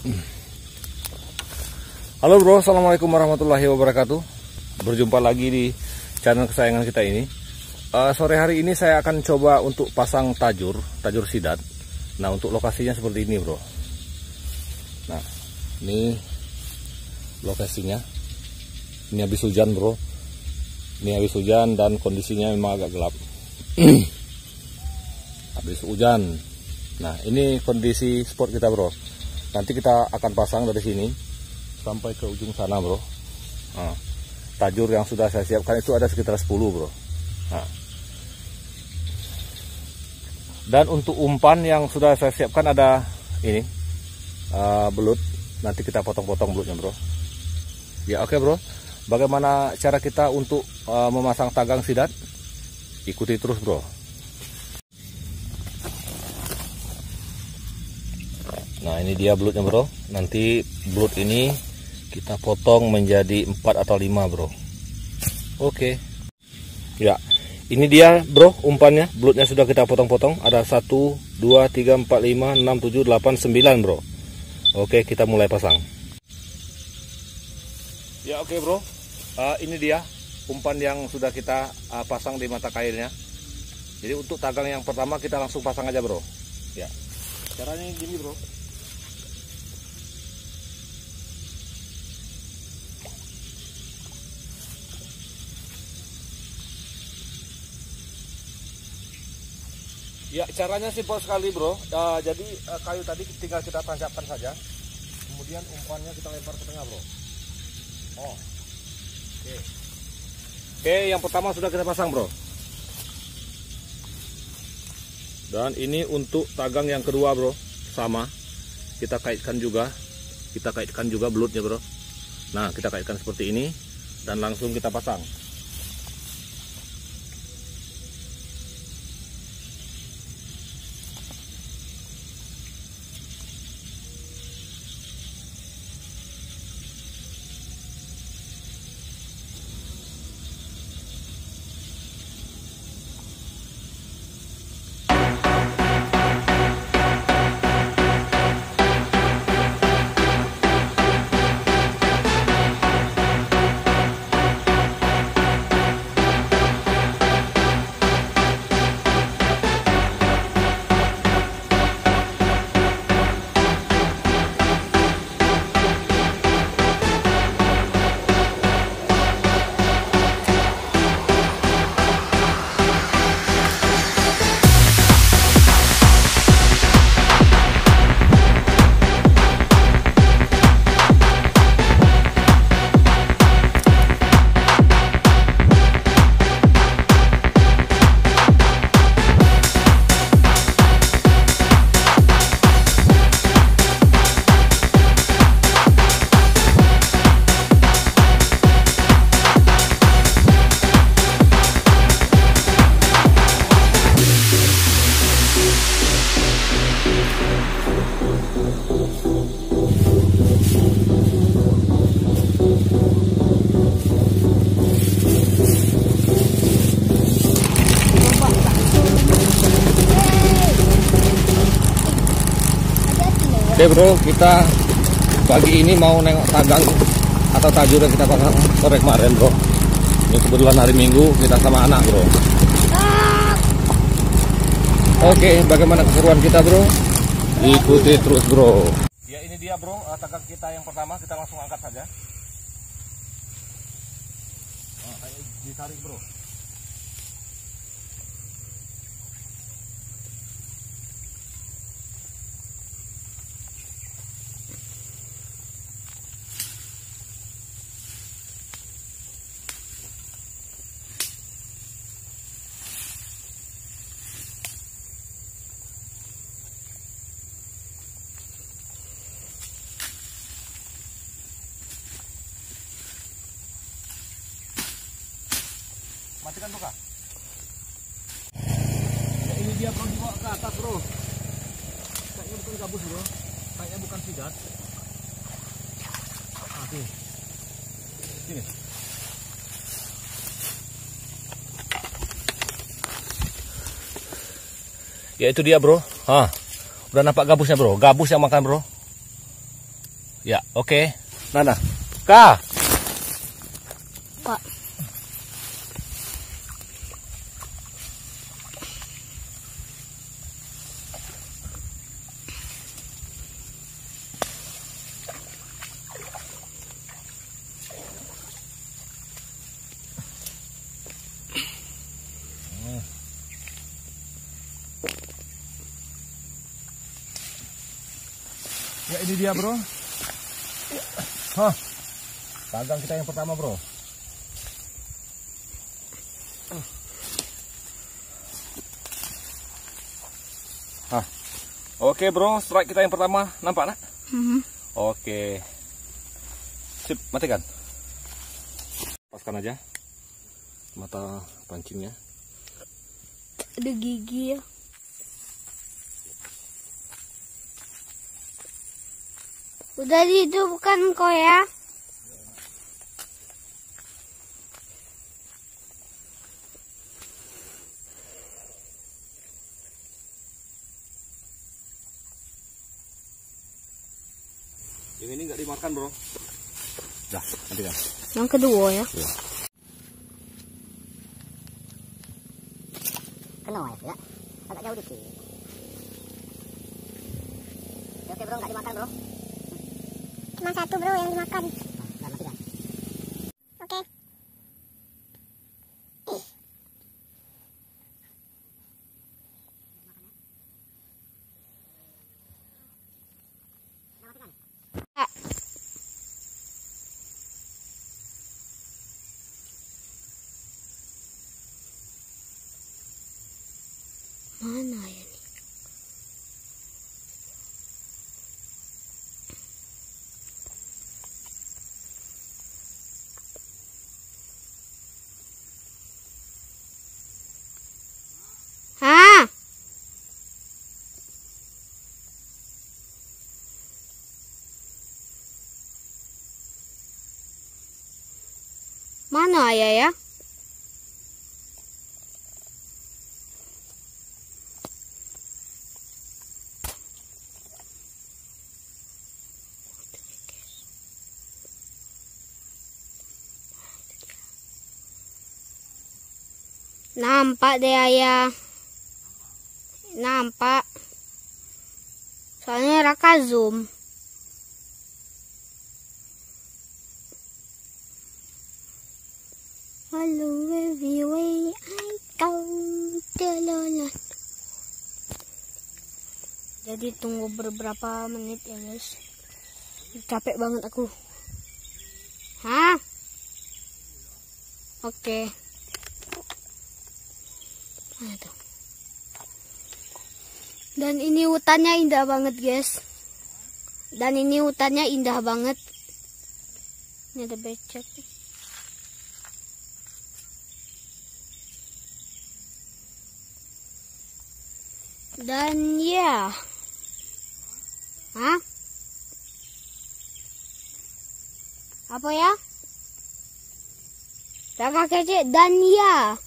Halo bro, assalamualaikum warahmatullahi wabarakatuh. Berjumpa lagi di channel kesayangan kita ini. Sore hari ini saya akan coba untuk pasang tajur sidat. Nah, untuk lokasinya seperti ini bro. Nah, ini lokasinya. Ini habis hujan bro. Ini habis hujan dan kondisinya memang agak gelap. Habis hujan. Nah, ini kondisi spot kita bro. Nanti kita akan pasang dari sini sampai ke ujung sana bro. Nah, tajur yang sudah saya siapkan itu ada sekitar 10 bro. Nah, dan untuk umpan yang sudah saya siapkan ada ini belut. Nanti kita potong-potong belutnya bro. Ya oke bro. Bagaimana cara kita untuk memasang tagang sidat? Ikuti terus bro. Nah, ini dia belutnya bro. Nanti belut ini kita potong menjadi 4 atau 5 bro. Oke. Ya, ini dia bro umpannya. Belutnya sudah kita potong-potong. Ada 1, 2, 3, 4, 5, 6, 7, 8, 9 bro. Oke, kita mulai pasang. Ya oke bro. Ini dia umpan yang sudah kita pasang di mata kailnya. Jadi untuk tagang yang pertama kita langsung pasang aja bro. Ya, caranya gini bro. Ya, caranya simpel sekali bro. Jadi kayu tadi tinggal kita tancapkan saja. Kemudian umpannya kita lempar ke tengah bro. Oh, oke, yang pertama sudah kita pasang bro. Dan ini untuk tagang yang kedua bro. Sama, kita kaitkan juga. Kita kaitkan juga belutnya bro. Nah, kita kaitkan seperti ini. Dan langsung kita pasang. Oke bro, kita pagi ini mau nengok tagang atau tajur yang kita pasang sore kemarin bro. Ini kebetulan hari Minggu, kita sama anak bro. Oke, bagaimana keseruan kita bro? Ikuti terus bro. Ya, ini dia bro, tagang kita yang pertama. Kita langsung angkat saja. Ditarik bro. Matikan tuh kak. Ya, ini dia bro, dibawa ke atas bro. Kayaknya bukan gabus bro. Kayaknya bukan sidat. Oke. Sini. Ya itu dia bro. Udah nampak gabusnya bro. Gabus yang makan bro. Ya, oke. Nana. Kak. Pak. Ya ini dia bro. Hah, tagang kita yang pertama bro. Hah, oke bro, strike kita yang pertama, nampak nak? Oke, sip, matikan. Lepaskan aja mata pancingnya. Ada gigi ya. Udah dihidupkan kok ya. Yang ini nggak dimakan bro. Dah, nanti kan. Yang kedua ya. Ya. Kena ya, agak jauh dikit. Oke bro, nggak dimakan bro. Cuma satu bro yang dimakan. Nah, mati dah. Oke. Mana ya nih? Hah? Mana ayah ya? Nampak deh ayah. Nampak. Soalnya Raka zoom. Hello everywhere I go. Jalan. Jadi tunggu beberapa menit ya guys. Capek banget aku. Hah? Oke. Aduh. Dan ini hutannya indah banget guys. Dan ini hutannya indah banget. Ini ada becek. Dan ya. Hah? Apa ya? Raka kece dan ya.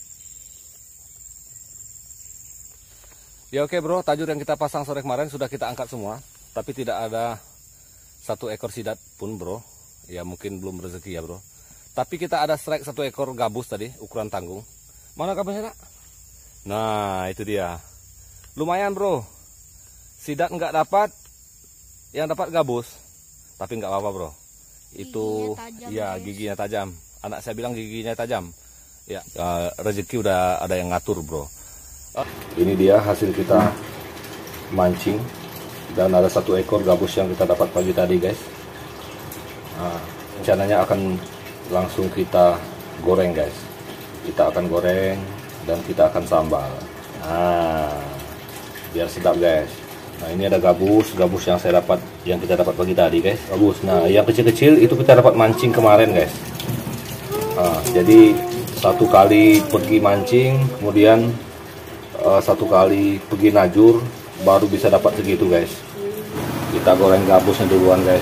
Ya oke bro, tajur yang kita pasang sore kemarin sudah kita angkat semua. Tapi tidak ada satu ekor sidat pun bro. Ya mungkin belum rezeki ya bro. Tapi kita ada strike satu ekor gabus tadi, ukuran tanggung. Mana gabusnya nak? Nah itu dia. Lumayan bro. Sidat nggak dapat, yang dapat gabus. Tapi nggak apa-apa bro. Itu ya giginya tajam. Anak saya bilang giginya tajam. Ya rezeki udah ada yang ngatur bro. Ini dia hasil kita mancing. Dan ada satu ekor gabus yang kita dapat pagi tadi guys. Nah, rencananya akan langsung kita goreng guys. Kita akan goreng dan kita akan sambal. Nah, biar sedap guys. Nah ini ada gabus yang saya dapat, yang kita dapat pagi tadi guys. Gabus. Nah yang kecil-kecil itu kita dapat mancing kemarin guys. Nah, jadi satu kali pergi mancing, kemudian satu kali pergi najur, baru bisa dapat segitu guys. Kita goreng gabusnya duluan guys.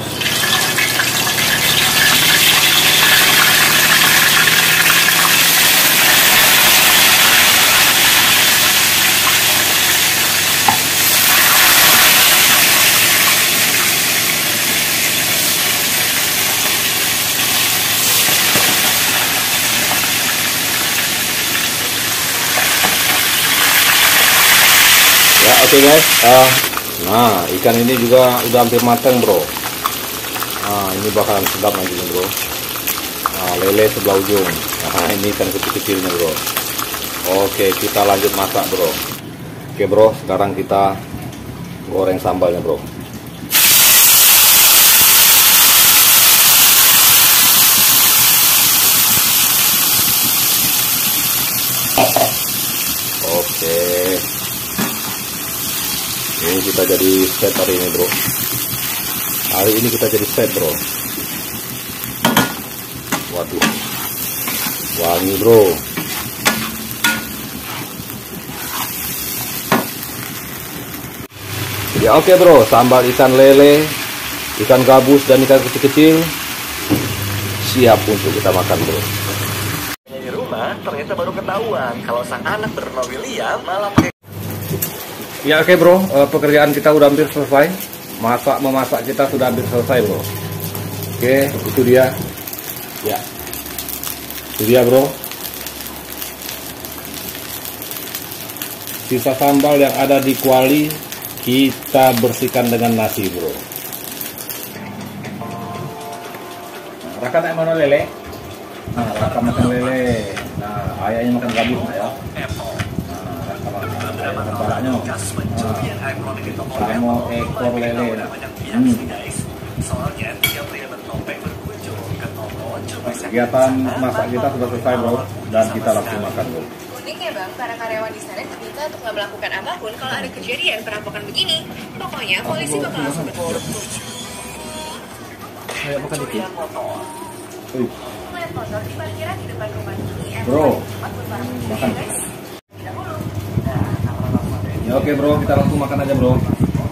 oke guys. Nah, ikan ini juga udah hampir matang bro. Nah, ini bakalan sedap nanti bro. Nah, lele sebelah ujung. Nah, ini ikan kecil-kecilnya bro. Oke, kita lanjut masak bro. Oke bro, sekarang kita goreng sambalnya bro. Oke, ini kita jadi set hari ini bro. Hari ini kita jadi set bro. Waduh, wangi bro. Ya oke bro, sambal ikan lele, ikan gabus dan ikan kecil-kecil siap untuk kita makan bro. Di rumah ternyata baru ketahuan kalau sang anak bernama William malah pakai. Ya oke bro, pekerjaan kita udah hampir selesai. Memasak kita sudah hampir selesai bro. Oke, itu dia. Ya, itu dia bro. Sisa sambal yang ada di kuali kita bersihkan dengan nasi bro. Raka nak mana lele? Nah, Raka makan lele. Nah, ayahnya makan gabus nah ya. Balaknya sama ekor lele. Kegiatan masak kita sudah selesai bro, dan kita langsung makan bro. Unik ya bang, para karyawan di sana diminta untuk nggak melakukan apapun kalau ada kejadian perampokan begini. Pokoknya polisi bakal langsung bertindak. Kayak makan dikit. Melihat motor di parkiran di depan rumah ini. Bro, makan. Ya oke bro, kita langsung makan aja bro.